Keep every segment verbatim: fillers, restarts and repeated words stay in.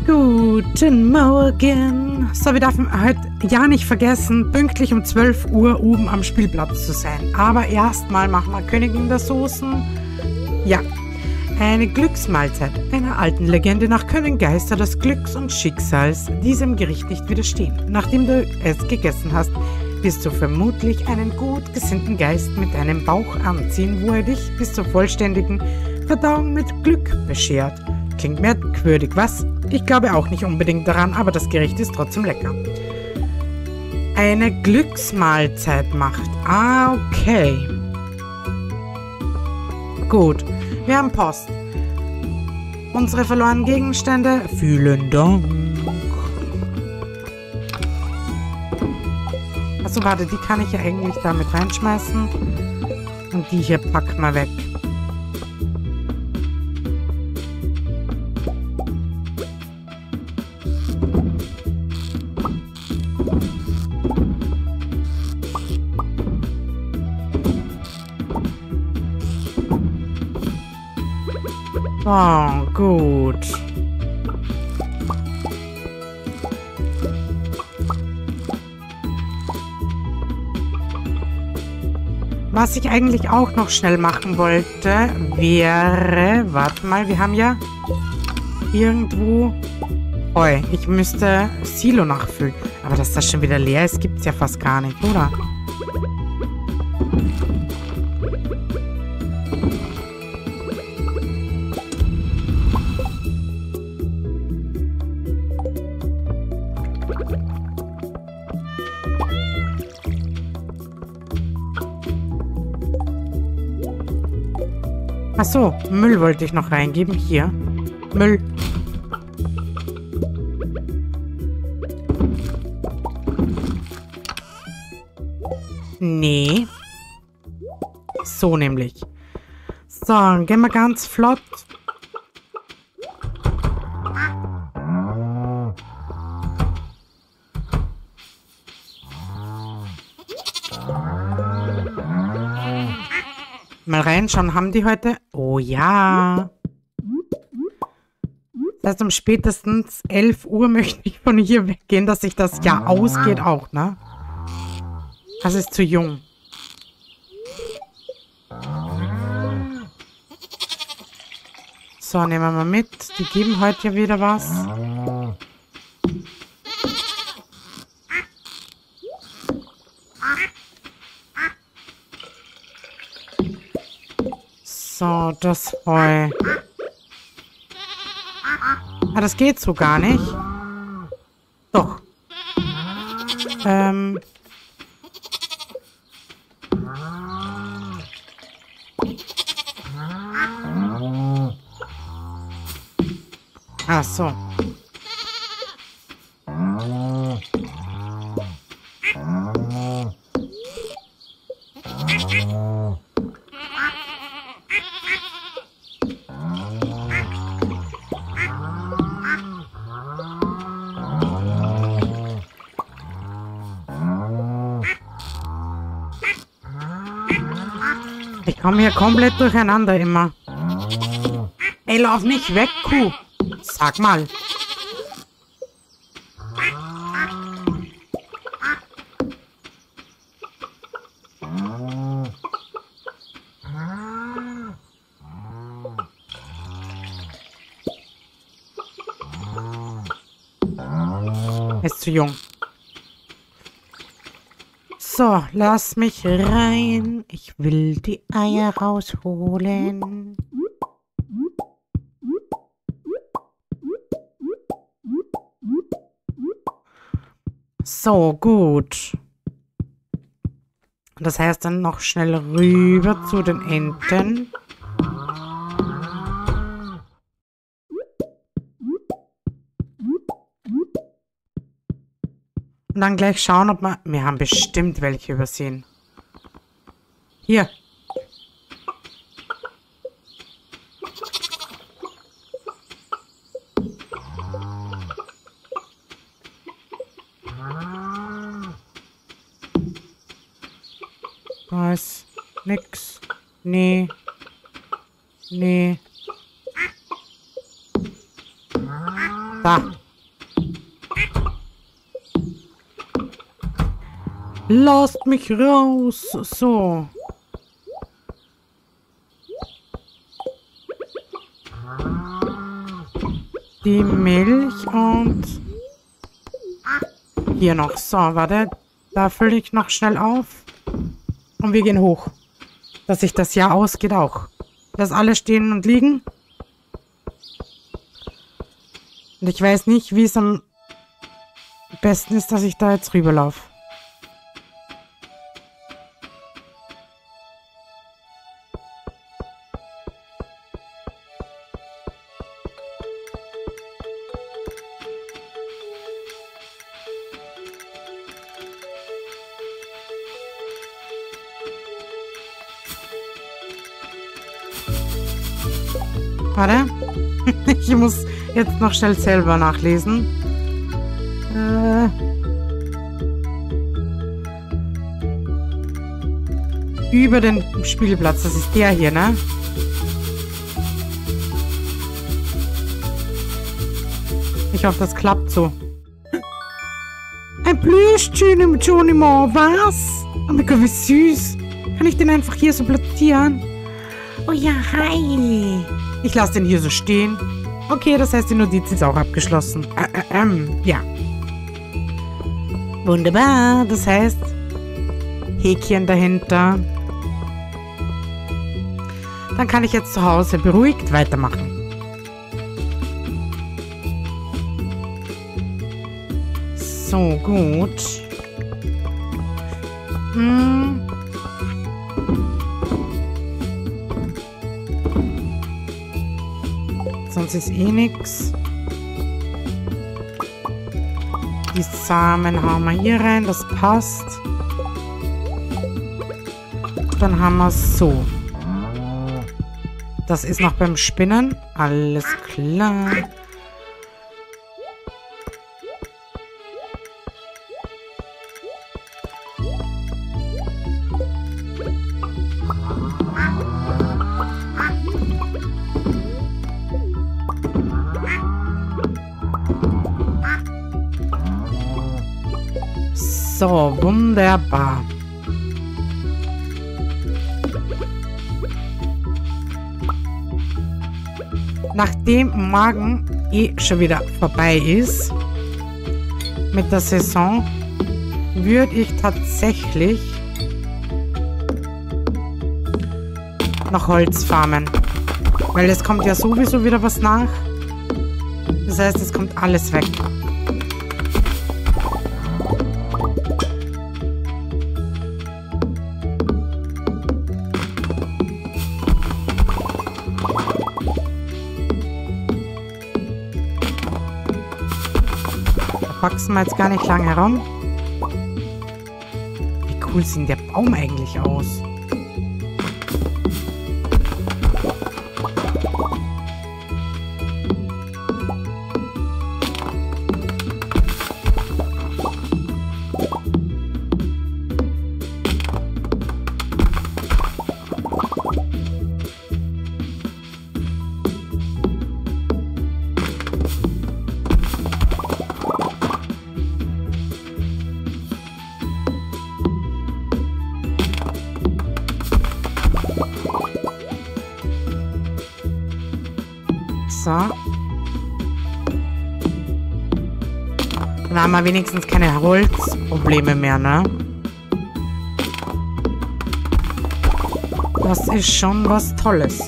Guten Morgen. So, wir dürfen heute ja nicht vergessen, pünktlich um zwölf Uhr oben am Spielplatz zu sein. Aber erstmal machen wir Königin der Soßen. Ja, eine Glücksmahlzeit. Einer alten Legende nach können Geister des Glücks und Schicksals diesem Gericht nicht widerstehen. Nachdem du es gegessen hast, wirst du vermutlich einen gut gesinnten Geist mit deinem Bauch anziehen, wo er dich bis zur vollständigen Verdauung mit Glück beschert. Klingt merkwürdig, was? Ich glaube auch nicht unbedingt daran, aber das Gericht ist trotzdem lecker. Eine Glücksmahlzeit macht. Ah, okay. Gut, wir haben Post. Unsere verlorenen Gegenstände. Vielen Dank. Achso, warte, die kann ich ja eigentlich damit reinschmeißen. Und die hier packen wir weg. Oh, gut. Was ich eigentlich auch noch schnell machen wollte, wäre... Warte mal, wir haben ja irgendwo Heu. Ich müsste Silo nachfüllen. Aber dass das schon wieder leer ist, gibt es ja fast gar nicht, oder? Ach so, Müll wollte ich noch reingeben. Hier. Müll. Nee. So nämlich. So, gehen wir ganz flott. Mal reinschauen, haben die heute... Oh ja. Das heißt, um spätestens elf Uhr möchte ich von hier weggehen, dass sich das ja ausgeht auch, ne? Das ist zu jung. So, nehmen wir mal mit. Die geben heute ja wieder was. So, das Heu. Ah, das geht so gar nicht. Doch. Ähm. Ach so. Ich komme hier komplett durcheinander immer. Ey, lauf nicht weg, Kuh. Sag mal. Ist zu jung. So, lass mich rein. Ich will die Eier rausholen. So, gut. Das heißt dann noch schnell rüber zu den Enten. Und dann gleich schauen, ob wir... Wir haben bestimmt welche übersehen. Hier. Da ist nix. Nee. Nee. Da. Lasst mich raus. So. Die Milch und hier noch. So, warte. Da fülle ich noch schnell auf. Und wir gehen hoch. Dass sich das ja ausgeht auch. Dass alle stehen und liegen. Und ich weiß nicht, wie es am besten ist, dass ich da jetzt rüberlaufe. Warte. Ich muss jetzt noch schnell selber nachlesen. Äh. Über den Spielplatz. Das ist der hier, ne? Ich hoffe, das klappt so. Ein Plüschchen im Jonimon, was? Oh mein Gott, wie süß. Kann ich den einfach hier so platzieren? Oh ja, hi. Ich lasse den hier so stehen. Okay, das heißt, die Notiz ist auch abgeschlossen. Äh, äh, ähm, ja. Wunderbar. Das heißt, Häkchen dahinter. Dann kann ich jetzt zu Hause beruhigt weitermachen. So, gut. Hm. Sonst ist eh nix. Die Samen haben wir hier rein, das passt. Dann haben wir es so. Das ist noch beim Spinnen. Alles klar. So, wunderbar. Nachdem morgen eh schon wieder vorbei ist mit der Saison, würde ich tatsächlich noch Holz farmen. Weil es kommt ja sowieso wieder was nach. Das heißt, es kommt alles weg. Wachsen wir jetzt gar nicht lang herum. Wie cool sieht der Baum eigentlich aus? So. Dann haben wir wenigstens keine Holzprobleme mehr, ne? Das ist schon was Tolles.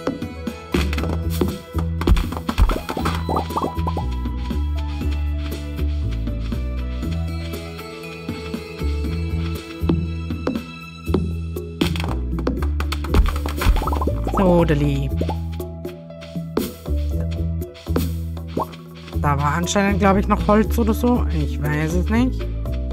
So, Deli. Da war anscheinend, glaube ich, noch Holz oder so. Ich weiß es nicht.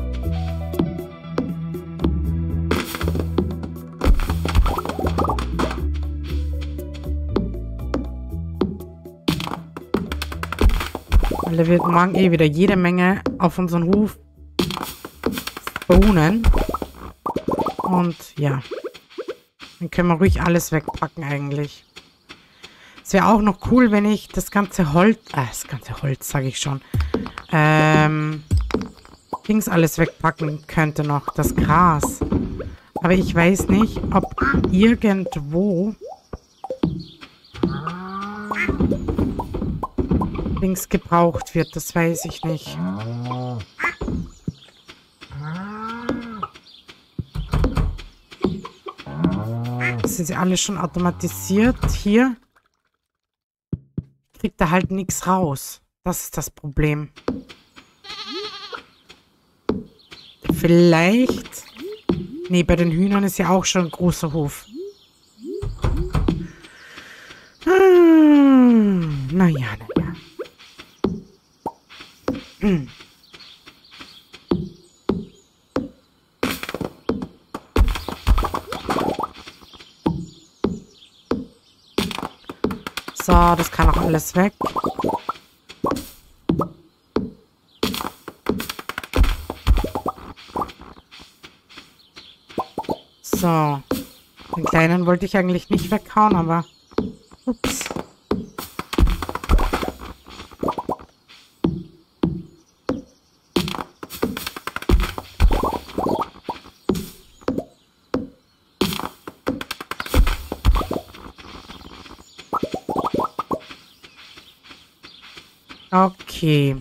Weil da wird morgen eh wieder jede Menge auf unseren Hof spawnen. Und ja. Dann können wir ruhig alles wegpacken eigentlich. Es wäre auch noch cool, wenn ich das ganze Holz... Äh, das ganze Holz, sage ich schon. Ähm... Dings alles wegpacken könnte noch. Das Gras. Aber ich weiß nicht, ob irgendwo... Dings gebraucht wird. Das weiß ich nicht. Das sind sie alle schon automatisiert. Hier kriegt er halt nichts raus. Das ist das Problem. Vielleicht... Nee, bei den Hühnern ist ja auch schon ein großer Hof. Hm, naja, naja. Hm. So, das kann auch alles weg. So. Den kleinen wollte ich eigentlich nicht weghauen, aber... Ups. Okay.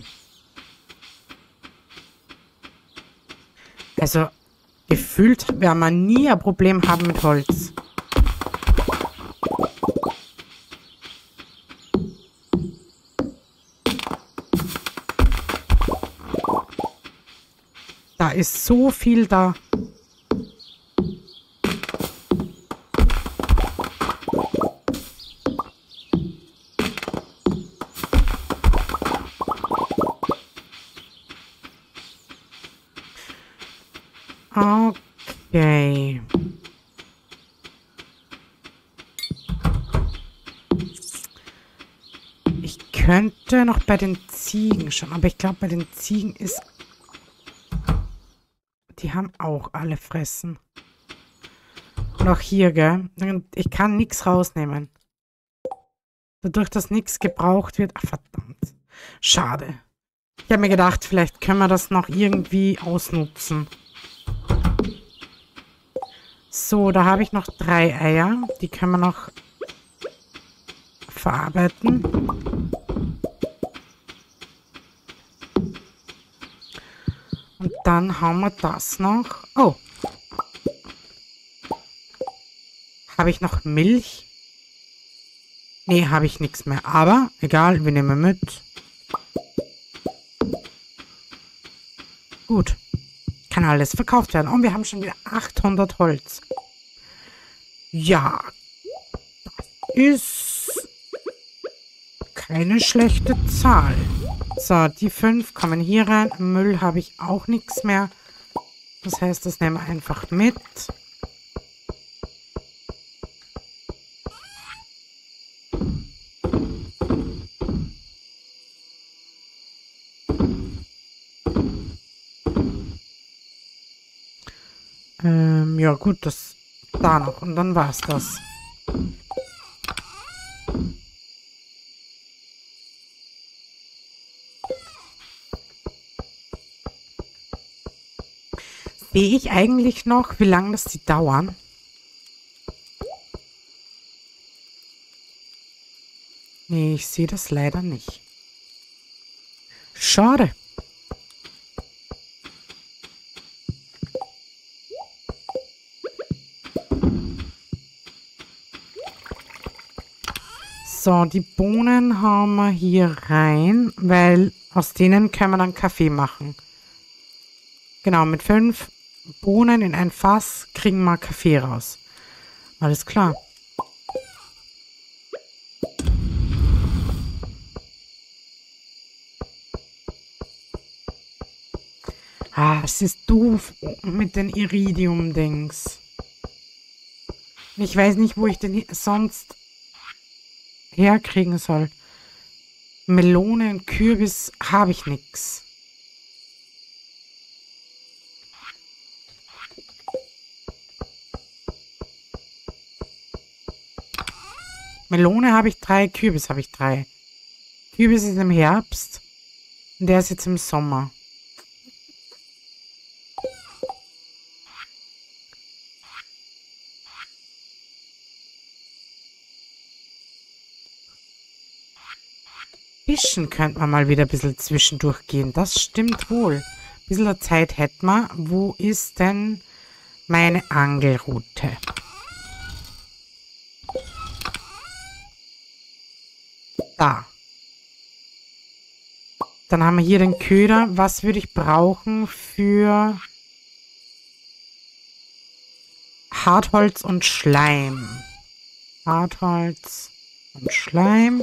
Also, gefühlt werden wir nie ein Problem haben mit Holz. Da ist so viel da. Okay. Ich könnte noch bei den Ziegen schon, aber ich glaube, bei den Ziegen ist... Die haben auch alle fressen. Und auch hier, gell? Ich kann nichts rausnehmen. Dadurch, dass nichts gebraucht wird... Ach, verdammt. Schade. Ich habe mir gedacht, vielleicht können wir das noch irgendwie ausnutzen. So, da habe ich noch drei Eier. Die können wir noch verarbeiten. Und dann haben wir das noch. Oh. Habe ich noch Milch? Nee, habe ich nichts mehr. Aber, egal, wir nehmen mit. Gut. Kann alles verkauft werden. Und wir haben schon wieder achthundert Holz. Ja. Das ist keine schlechte Zahl. So, die fünf kommen hier rein. Müll habe ich auch nichts mehr. Das heißt, das nehmen wir einfach mit. Ähm, ja gut, das da noch. Und dann war's das. Sehe ich eigentlich noch, wie lange das die dauern? Nee, ich sehe das leider nicht. Schade. So, die Bohnen haben wir hier rein, weil aus denen können wir dann Kaffee machen. Genau, mit fünf Bohnen in ein Fass kriegen wir Kaffee raus. Alles klar. Ah, es ist doof mit den Iridium-Dings. Ich weiß nicht, wo ich den sonst herkriegen soll. Melone und Kürbis habe ich nix. Melone habe ich drei, Kürbis habe ich drei. Kürbis ist im Herbst und der ist jetzt im Sommer. Fischen könnte man mal wieder ein bisschen zwischendurch gehen. Das stimmt wohl. Ein bisschen Zeit hätten wir. Wo ist denn meine Angelrute? Da. Dann haben wir hier den Köder. Was würde ich brauchen für Hartholz und Schleim? Hartholz und Schleim.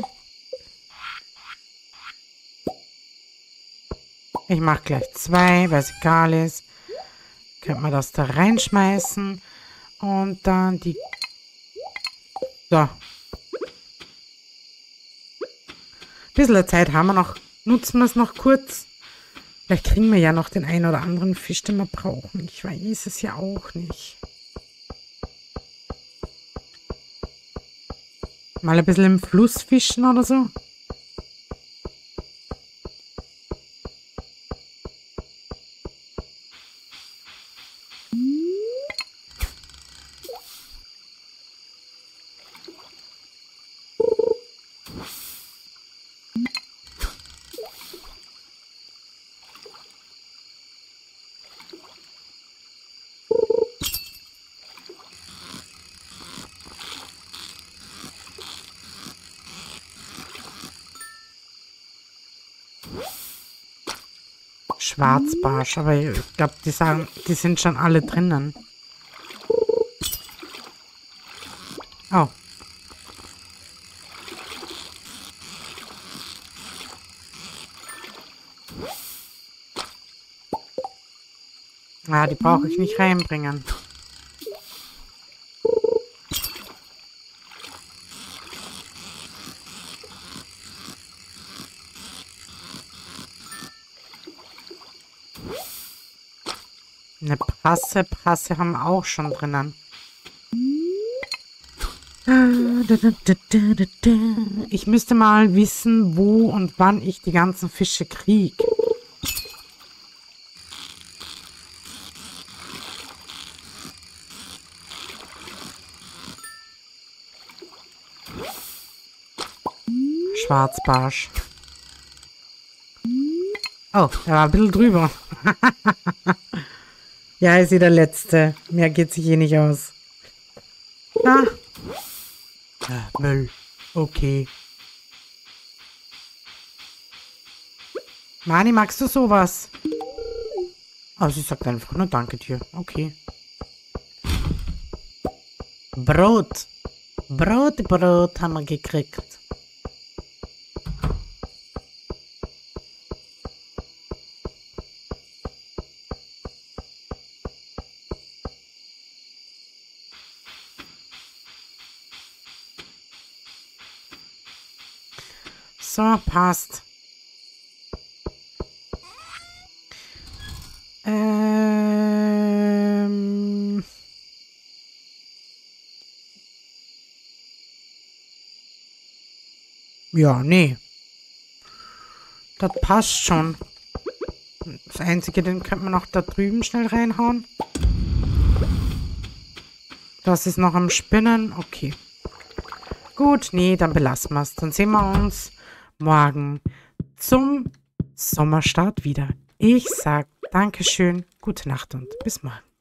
Ich mache gleich zwei, weil es egal ist. Könnte man das da reinschmeißen. Und dann die... So. Ein bisschen Zeit haben wir noch. Nutzen wir es noch kurz. Vielleicht kriegen wir ja noch den einen oder anderen Fisch, den wir brauchen. Ich weiß es ja auch nicht. Mal ein bisschen im Fluss fischen oder so. Schwarzbarsch, aber ich glaube, die sagen, die sind schon alle drinnen. Oh. Ah, die brauche ich nicht reinbringen. Eine Prasse, Prasse haben wir auch schon drinnen. Ich müsste mal wissen, wo und wann ich die ganzen Fische kriege. Schwarzbarsch. Oh, der war ein bisschen drüber. Ja, ist sie der Letzte. Mehr geht sich eh nicht aus. Ah. Ah, Müll. Okay. Mani, magst du sowas? Oh, sie sagt einfach nur Danke dir. Okay. Brot. Brot, Brot haben wir gekriegt. So, passt. Ähm... Ja, nee. Das passt schon. Das Einzige, den könnte man noch da drüben schnell reinhauen. Das ist noch am Spinnen. Okay. Gut, nee, dann belassen wir es. Dann sehen wir uns morgen zum Sommerstart wieder. Ich sag Dankeschön, gute Nacht und bis morgen.